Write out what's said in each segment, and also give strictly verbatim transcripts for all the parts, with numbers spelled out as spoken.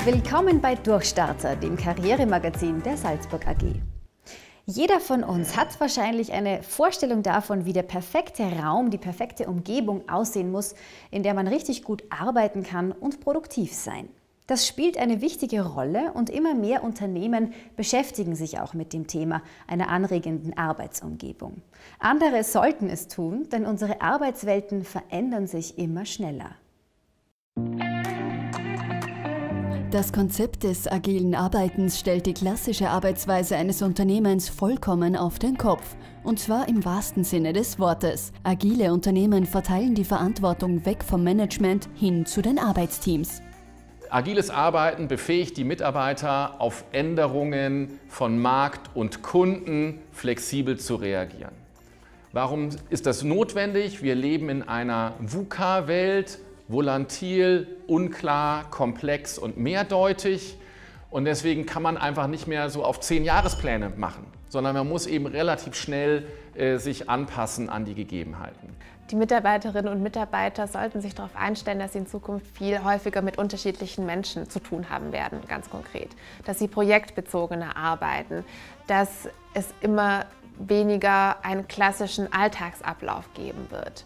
Willkommen bei Durchstarter, dem Karrieremagazin der Salzburg A G. Jeder von uns hat wahrscheinlich eine Vorstellung davon, wie der perfekte Raum, die perfekte Umgebung aussehen muss, in der man richtig gut arbeiten kann und produktiv sein. Das spielt eine wichtige Rolle und immer mehr Unternehmen beschäftigen sich auch mit dem Thema einer anregenden Arbeitsumgebung. Andere sollten es tun, denn unsere Arbeitswelten verändern sich immer schneller. Das Konzept des agilen Arbeitens stellt die klassische Arbeitsweise eines Unternehmens vollkommen auf den Kopf. Und zwar im wahrsten Sinne des Wortes. Agile Unternehmen verteilen die Verantwortung weg vom Management hin zu den Arbeitsteams. Agiles Arbeiten befähigt die Mitarbeiter, auf Änderungen von Markt und Kunden flexibel zu reagieren. Warum ist das notwendig? Wir leben in einer VUCA-Welt, volatil, unklar, komplex und mehrdeutig. Und deswegen kann man einfach nicht mehr so auf zehn Jahrespläne machen, sondern man muss eben relativ schnell äh, sich anpassen an die Gegebenheiten. Die Mitarbeiterinnen und Mitarbeiter sollten sich darauf einstellen, dass sie in Zukunft viel häufiger mit unterschiedlichen Menschen zu tun haben werden, ganz konkret. Dass sie projektbezogener arbeiten, dass es immer weniger einen klassischen Alltagsablauf geben wird.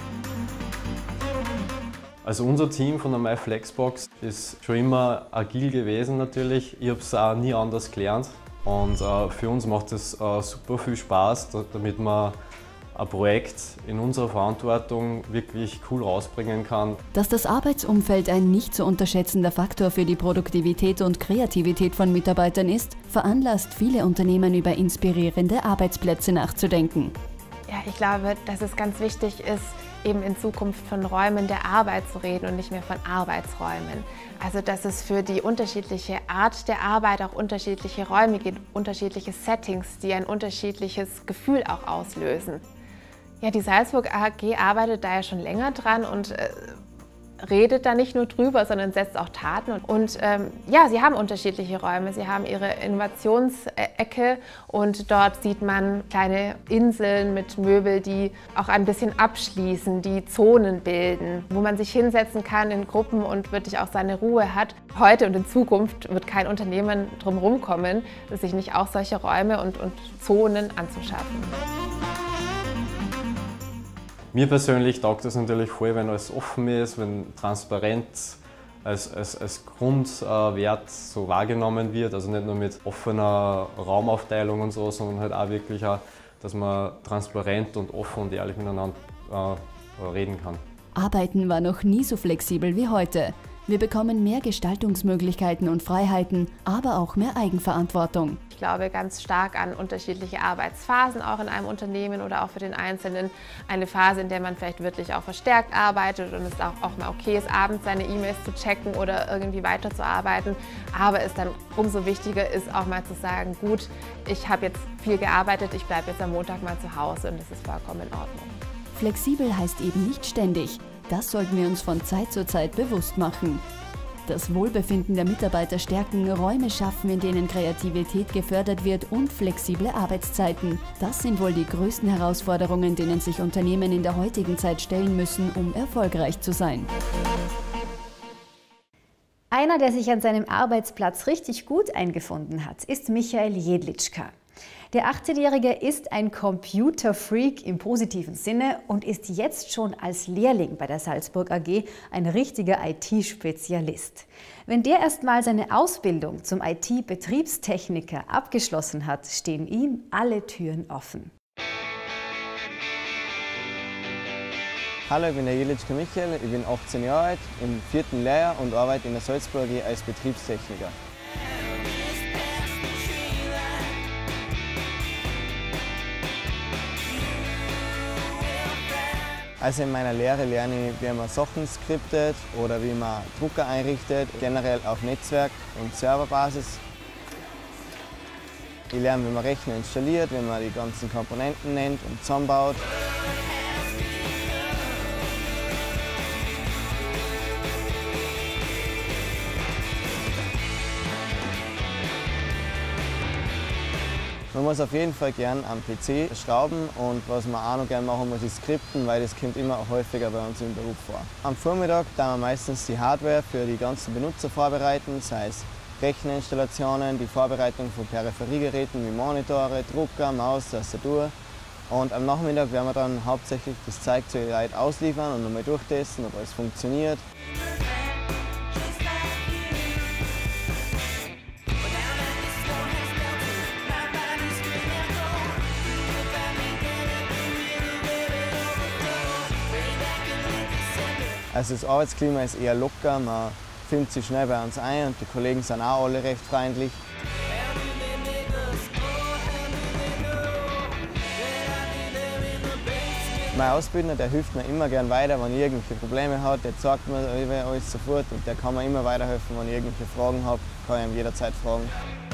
Also unser Team von der MyFlexbox ist schon immer agil gewesen natürlich. Ich habe es auch nie anders gelernt und äh, für uns macht es äh, super viel Spaß, damit man ein Projekt in unserer Verantwortung wirklich cool rausbringen kann. Dass das Arbeitsumfeld ein nicht zu unterschätzender Faktor für die Produktivität und Kreativität von Mitarbeitern ist, veranlasst viele Unternehmen über inspirierende Arbeitsplätze nachzudenken. Ja, ich glaube, dass es ganz wichtig ist, eben in Zukunft von Räumen der Arbeit zu reden und nicht mehr von Arbeitsräumen. Also dass es für die unterschiedliche Art der Arbeit auch unterschiedliche Räume gibt, unterschiedliche Settings, die ein unterschiedliches Gefühl auch auslösen. Ja, die Salzburg A G arbeitet da ja schon länger dran und äh, redet da nicht nur drüber, sondern setzt auch Taten. Und ähm, ja, sie haben unterschiedliche Räume. Sie haben ihre Innovationsecke und dort sieht man kleine Inseln mit Möbel, die auch ein bisschen abschließen, die Zonen bilden, wo man sich hinsetzen kann in Gruppen und wirklich auch seine Ruhe hat. Heute und in Zukunft wird kein Unternehmen drum herum kommen, sich nicht auch solche Räume und, und Zonen anzuschaffen. Mir persönlich taugt es natürlich voll, wenn alles offen ist, wenn Transparenz als, als, als Grundwert so wahrgenommen wird. Also nicht nur mit offener Raumaufteilung und so, sondern halt auch wirklich auch, dass man transparent und offen und ehrlich miteinander äh, reden kann. Arbeiten war noch nie so flexibel wie heute. Wir bekommen mehr Gestaltungsmöglichkeiten und Freiheiten, aber auch mehr Eigenverantwortung. Ich glaube ganz stark an unterschiedliche Arbeitsphasen auch in einem Unternehmen oder auch für den Einzelnen. Eine Phase, in der man vielleicht wirklich auch verstärkt arbeitet und es auch, auch mal okay ist, abends seine E-Mails zu checken oder irgendwie weiterzuarbeiten. Aber es dann umso wichtiger ist, auch mal zu sagen, gut, ich habe jetzt viel gearbeitet, ich bleibe jetzt am Montag mal zu Hause und das ist vollkommen in Ordnung. Flexibel heißt eben nicht ständig. Das sollten wir uns von Zeit zu Zeit bewusst machen. Das Wohlbefinden der Mitarbeiter stärken, Räume schaffen, in denen Kreativität gefördert wird und flexible Arbeitszeiten. Das sind wohl die größten Herausforderungen, denen sich Unternehmen in der heutigen Zeit stellen müssen, um erfolgreich zu sein. Einer, der sich an seinem Arbeitsplatz richtig gut eingefunden hat, ist Michael Jedlitschka. Der achtzehnjährige ist ein Computerfreak im positiven Sinne und ist jetzt schon als Lehrling bei der Salzburg A G ein richtiger I T-Spezialist. Wenn der erstmal seine Ausbildung zum I T-Betriebstechniker abgeschlossen hat, stehen ihm alle Türen offen. Hallo, ich bin der Jedlitschka Michael, ich bin achtzehn Jahre alt, im vierten Lehrjahr und arbeite in der Salzburg A G als Betriebstechniker. Also in meiner Lehre lerne ich, wie man Sachen skriptet oder wie man Drucker einrichtet, generell auf Netzwerk- und Serverbasis. Ich lerne, wie man Rechner installiert, wie man die ganzen Komponenten nennt und zusammenbaut. Man muss auf jeden Fall gern am P C schrauben und was man auch noch gerne machen muss, ist skripten, weil das kommt immer häufiger bei uns im Beruf vor. Am Vormittag da wir meistens die Hardware für die ganzen Benutzer vorbereiten, sei es Recheninstallationen, die Vorbereitung von Peripheriegeräten wie Monitore, Drucker, Maus, Tastatur. Und am Nachmittag werden wir dann hauptsächlich das Zeug zu den Leuten ausliefern und nochmal durchtesten, ob alles funktioniert. Also das Arbeitsklima ist eher locker, man findet sich schnell bei uns ein und die Kollegen sind auch alle recht freundlich. Mein Ausbildner, der hilft mir immer gern weiter, wenn ich irgendwelche Probleme habe, der zeigt mir alles sofort und der kann mir immer weiterhelfen, wenn ich irgendwelche Fragen habe, kann ich ihn jederzeit fragen.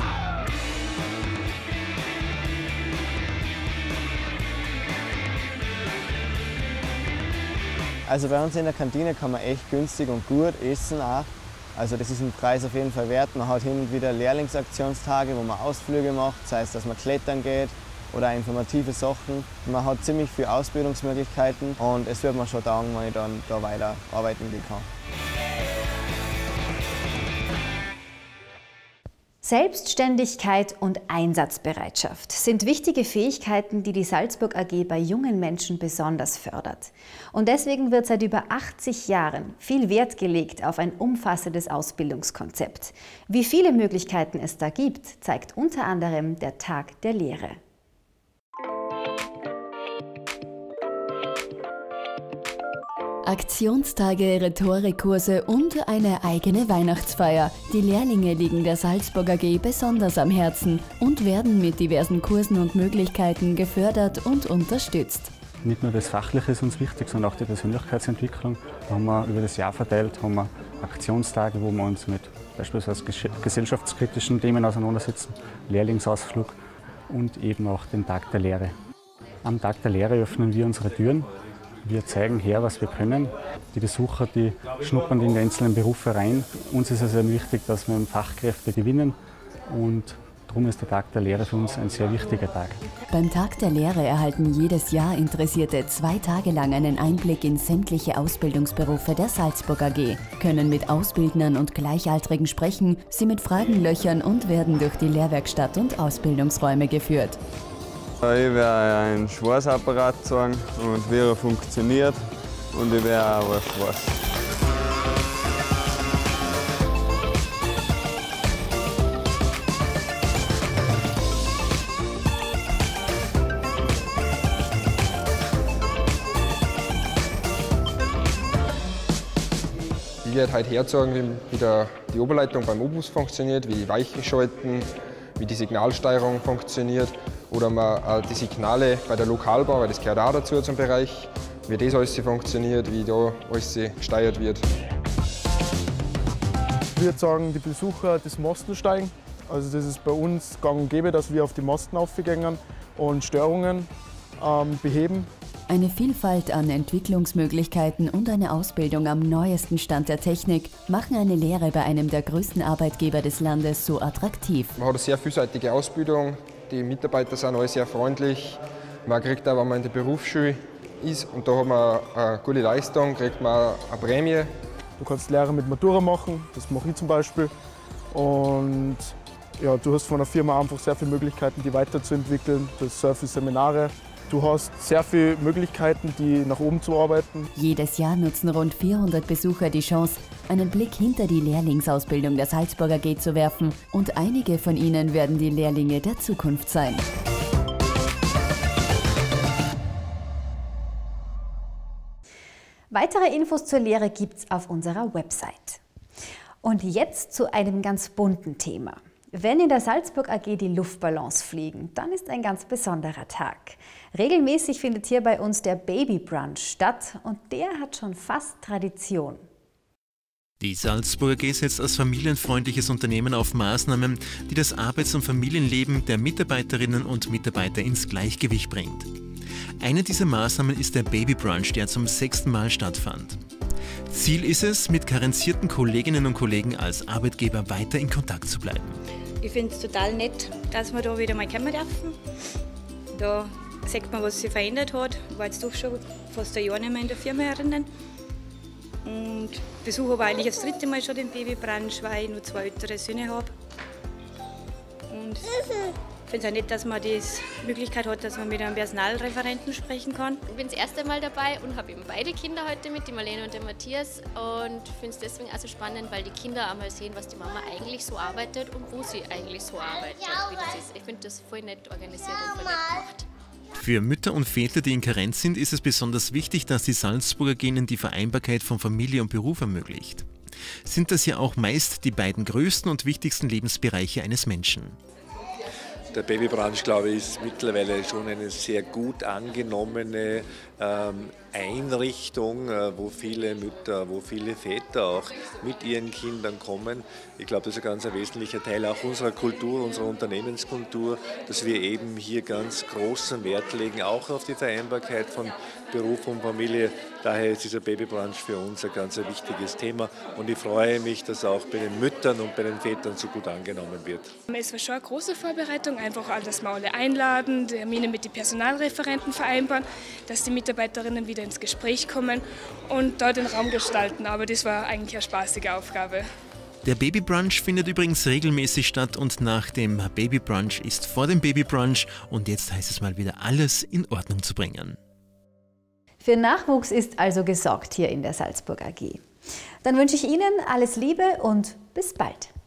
Also bei uns in der Kantine kann man echt günstig und gut essen auch. Also das ist ein Preis auf jeden Fall wert. Man hat hin und wieder Lehrlingsaktionstage, wo man Ausflüge macht, sei es, dass man klettern geht oder informative Sachen. Man hat ziemlich viele Ausbildungsmöglichkeiten und es wird mir schon taugen, wenn ich dann da weiter arbeiten gehen kann. Selbstständigkeit und Einsatzbereitschaft sind wichtige Fähigkeiten, die die Salzburg A G bei jungen Menschen besonders fördert. Und deswegen wird seit über achtzig Jahren viel Wert gelegt auf ein umfassendes Ausbildungskonzept. Wie viele Möglichkeiten es da gibt, zeigt unter anderem der Tag der Lehre. Aktionstage, Rhetorikkurse und eine eigene Weihnachtsfeier. Die Lehrlinge liegen der Salzburg A G besonders am Herzen und werden mit diversen Kursen und Möglichkeiten gefördert und unterstützt. Nicht nur das Fachliche ist uns wichtig, sondern auch die Persönlichkeitsentwicklung. Da haben wir über das Jahr verteilt haben wir Aktionstage, wo wir uns mit beispielsweise gesellschaftskritischen Themen auseinandersetzen, Lehrlingsausflug und eben auch den Tag der Lehre. Am Tag der Lehre öffnen wir unsere Türen. Wir zeigen her, was wir können. Die Besucher, die schnuppern in die einzelnen Berufe rein. Uns ist es sehr wichtig, dass wir Fachkräfte gewinnen und darum ist der Tag der Lehre für uns ein sehr wichtiger Tag. Beim Tag der Lehre erhalten jedes Jahr Interessierte zwei Tage lang einen Einblick in sämtliche Ausbildungsberufe der Salzburg A G, können mit Ausbildnern und Gleichaltrigen sprechen, sie mit Fragen löchern und werden durch die Lehrwerkstatt und Ausbildungsräume geführt. Ich werde einen Schweißapparat zeigen und wie er funktioniert und ich werde auch was schweißen. Ich werde heute herzeigen, wie der, die Oberleitung beim Obus funktioniert, wie Weichen schalten, wie die Signalsteuerung funktioniert. Oder man die Signale bei der Lokalbau, weil das gehört auch dazu zum Bereich, wie das alles funktioniert, wie da alles gesteuert wird. Wir zeigen die Besucher das Mastensteigen. Also das ist bei uns gang und gäbe, dass wir auf die Masten aufgehen und Störungen ähm, beheben. Eine Vielfalt an Entwicklungsmöglichkeiten und eine Ausbildung am neuesten Stand der Technik machen eine Lehre bei einem der größten Arbeitgeber des Landes so attraktiv. Man hat eine sehr vielseitige Ausbildung. Die Mitarbeiter sind alle sehr freundlich. Man kriegt auch, wenn man in der Berufsschule ist und da hat man eine gute Leistung, kriegt man eine Prämie. Du kannst Lehre mit Matura machen, das mache ich zum Beispiel. Und ja, du hast von der Firma einfach sehr viele Möglichkeiten, die weiterzuentwickeln. Du hast sehr viele Seminare. Du hast sehr viele Möglichkeiten, die nach oben zu arbeiten. Jedes Jahr nutzen rund vierhundert Besucher die Chance, einen Blick hinter die Lehrlingsausbildung der Salzburg A G zu werfen. Und einige von ihnen werden die Lehrlinge der Zukunft sein. Weitere Infos zur Lehre gibt's auf unserer Website. Und jetzt zu einem ganz bunten Thema. Wenn in der Salzburg A G die Luftballons fliegen, dann ist ein ganz besonderer Tag. Regelmäßig findet hier bei uns der Baby Brunch statt und der hat schon fast Tradition. Die Salzburg A G setzt als familienfreundliches Unternehmen auf Maßnahmen, die das Arbeits- und Familienleben der Mitarbeiterinnen und Mitarbeiter ins Gleichgewicht bringt. Eine dieser Maßnahmen ist der Baby Brunch, der zum sechsten Mal stattfand. Ziel ist es, mit karenzierten Kolleginnen und Kollegen als Arbeitgeber weiter in Kontakt zu bleiben. Ich finde es total nett, dass wir da wieder mal kommen dürfen. Da sieht man, was sich verändert hat. Ich war jetzt doch schon fast ein Jahr nicht mehr in der Firma erinnern. Und besuche aber eigentlich das dritte Mal schon den Babybranch, weil ich nur zwei ältere Söhne habe. Und ich finde es auch nett, dass man die Möglichkeit hat, dass man mit einem Personalreferenten sprechen kann. Ich bin das erste Mal dabei und habe eben beide Kinder heute mit, die Marlene und den Matthias. Und finde es deswegen also spannend, weil die Kinder einmal sehen, was die Mama eigentlich so arbeitet und wo sie eigentlich so arbeitet. Wie das ist. Ich finde das voll nett organisiert und voll nett gemacht. Für Mütter und Väter, die in Karenz sind, ist es besonders wichtig, dass die Salzburger G ihnen die Vereinbarkeit von Familie und Beruf ermöglicht. Sind das ja auch meist die beiden größten und wichtigsten Lebensbereiche eines Menschen. Der Babybranch, glaube ich, ist mittlerweile schon eine sehr gut angenommene ähm, Einrichtung, äh, wo viele Mütter, wo viele Väter auch mit ihren Kindern kommen. Ich glaube, das ist ein ganz ein wesentlicher Teil auch unserer Kultur, unserer Unternehmenskultur, dass wir eben hier ganz großen Wert legen, auch auf die Vereinbarkeit von Beruf und Familie. Daher ist dieser Babybranch für uns ein ganz ein wichtiges Thema und ich freue mich, dass auch bei den Müttern und bei den Vätern so gut angenommen wird. Es war schon eine große Vorbereitung, einfach dass wir alle einladen, Termine mit den Personalreferenten vereinbaren, dass die Mitarbeiterinnen wieder ins Gespräch kommen und da den Raum gestalten. Aber das war eigentlich eine spaßige Aufgabe. Der Babybrunch findet übrigens regelmäßig statt und nach dem Babybrunch ist vor dem Babybrunch und jetzt heißt es mal wieder alles in Ordnung zu bringen. Für Nachwuchs ist also gesorgt hier in der Salzburg A G. Dann wünsche ich Ihnen alles Liebe und bis bald.